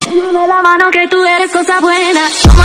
Dame la mano que tú eres cosa buena.